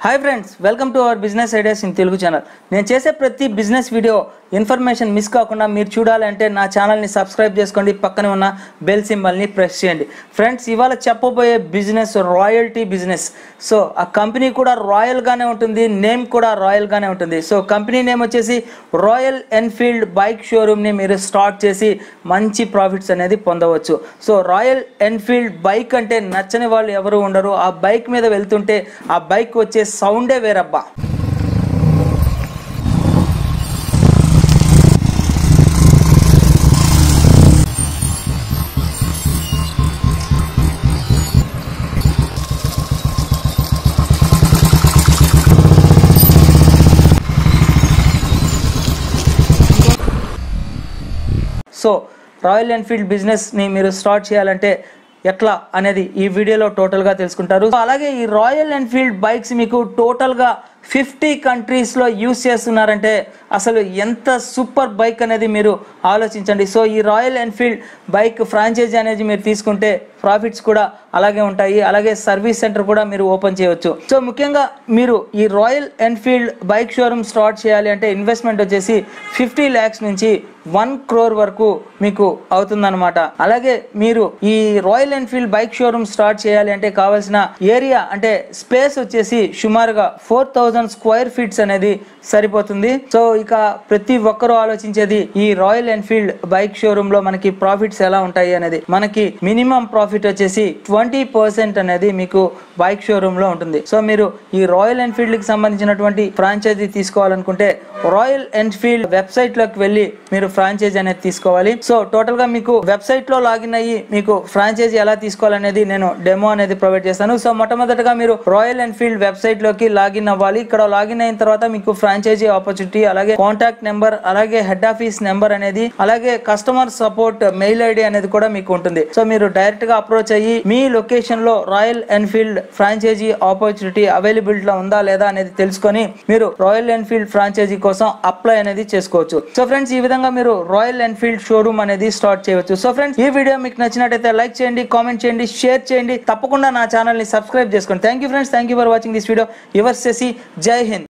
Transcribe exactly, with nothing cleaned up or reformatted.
High friends welcome to our business ideas in Telugu channel. నేను చేసే ప్రతి బిజినెస్ వీడియో ఇన్ఫర్మేషన్ మిస్ కాకుండా మీరు చూడాలంటే నా ఛానల్ని సబ్స్క్రైబ్ చేసుకోండి, పక్కనే ఉన్న బెల్ సింబల్ని ప్రెస్ చేయండి। ఫ్రెండ్స్ ఇవాళ చెప్పబోయే బిజినెస్ రాయల్టీ బిజినెస్। సో ఆ కంపెనీ కూడా రాయల్గానే ఉంటుంది, నేమ్ కూడా రాయల్గానే ఉంటుంది। సో కంపెనీ నేమ్ వచ్చేసి రాయల్ ఎన్ఫీల్డ్ బైక్ షోరూమ్ని మీరు స్టార్ట్ చేసి మంచి ప్రాఫిట్స్ అనేది పొందవచ్చు। సో రాయల్ ఎన్ఫీల్డ్ బైక్ అంటే నచ్చని వాళ్ళు ఎవరు ఉండరు। ఆ బైక్ మీద వెళ్తుంటే ఆ బైక్ వచ్చే సౌండే వేరబ్బా। సో రాయల్ ఎన్ఫీల్డ్ బిజినెస్ని మీరు స్టార్ట్ చేయాలంటే ఎట్లా అనేది ఈ వీడియోలో టోటల్గా తెలుసుకుంటారు। అలాగే ఈ రాయల్ ఎన్ఫీల్డ్ బైక్స్ మీకు టోటల్గా ఫిఫ్టీ కంట్రీస్లో యూస్ చేస్తున్నారంటే అసలు ఎంత సూపర్ బైక్ అనేది మీరు ఆలోచించండి। సో ఈ రాయల్ ఎన్ఫీల్డ్ బైక్ ఫ్రాంచైజీ అనేది మీరు తీసుకుంటే ప్రాఫిట్స్ కూడా అలాగే ఉంటాయి, అలాగే సర్వీస్ సెంటర్ కూడా మీరు ఓపెన్ చేయవచ్చు। సో ముఖ్యంగా మీరు ఈ Royal Enfield bike showroom start చేయాలి అంటే ఇన్వెస్ట్మెంట్ వచ్చేసి ఫిఫ్టీ ల్యాక్స్ నుంచి వన్ క్రోర్ వరకు మీకు అవుతుందన్నమాట। అలాగే మీరు ఈ Royal Enfield bike showroom start చేయాలి అంటే కావాల్సిన ఏరియా అంటే స్పేస్ వచ్చేసి సుమారుగా ఫోర్ థౌజండ్ స్క్వేర్ ఫీట్స్ అనేది సరిపోతుంది। సో ఇక ప్రతి ఒక్కరూ ఆలోచించేది ఈ రాయల్ ఎన్ఫీల్డ్ బైక్ షోరూమ్ లో మనకి ప్రాఫిట్స్ ఎలా ఉంటాయి అనేది। మనకి మినిమం ప్రాఫిట్ వచ్చేసి ట్వంటీ పర్సెంట్ అనేది మీకు బైక్ షోరూమ్ లో ఉంటుంది। సో మీరు ఈ రాయల్ ఎన్ఫీల్డ్ కి సంబంధించినటువంటి ఫ్రాంచైజీ తీసుకోవాలనుకుంటే రాయల్ ఎన్ఫీల్డ్ వెబ్సైట్ లోకి వెళ్ళి మీరు ఫ్రాంచైజీ అనేది తీసుకోవాలి। సో టోటల్ గా మీకు వెబ్సైట్ లో లాగిన్ అయ్యి మీకు ఫ్రాంచైజీ ఎలా తీసుకోవాలనేది నేను డెమో అనేది ప్రొవైడ్ చేస్తాను। సో మొట్టమొదటిగా మీరు రాయల్ ఎన్ఫీల్డ్ వెబ్సైట్ లోకి లాగిన్ అవ్వాలి। ఇక్కడ లాగిన్ అయిన తర్వాత మీకు ఫ్రాంచైజీ ఆపర్చునిటీ, అలాగే కాంటాక్ట్ నెంబర్, అలాగే హెడ్ ఆఫీస్ నెంబర్ అనేది, అలాగే కస్టమర్ సపోర్ట్ మెయిల్ ఐడి అనేది కూడా మీకు ఉంటుంది। సో మీరు డైరెక్ట్ గా అప్రోచ్ అయ్యి మీ లొకేషన్ లో Royal Enfield franchise opportunity availability లో ఉందా లేదా అనేది తెలుసుకొని మీరు రాయల్ ఎన్ఫీల్డ్ ఫ్రాంచైజీ కోసం అప్లై అనేది చేసుకోవచ్చు। సో ఫ్రెండ్స్ ఈ విధంగా మీరు రాయల్ ఎన్ఫీల్డ్ షోరూమ్ అనేది స్టార్ట్ చేయవచ్చు। సో ఫ్రెండ్స్ ఈ వీడియో మీకు నచ్చినట్టయితే లైక్ చేయండి, కామెంట్ చేయండి, షేర్ చేయండి, తప్పకుండా నా ఛానల్ ని సబ్స్క్రైబ్ చేసుకోండి। Thank you friends, thank you for watching this video. Yours Shashi, Jai Hind.